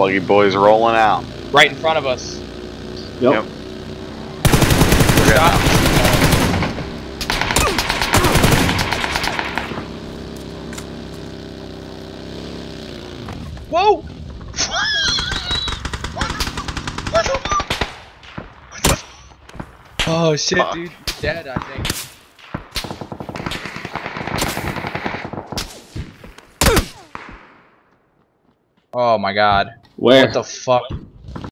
Buggy boys rolling out. Right in front of us. Yep. Stop. Whoa! Oh shit, Fuck. dude. You're dead, I think. Oh my god. Where? What the fuck?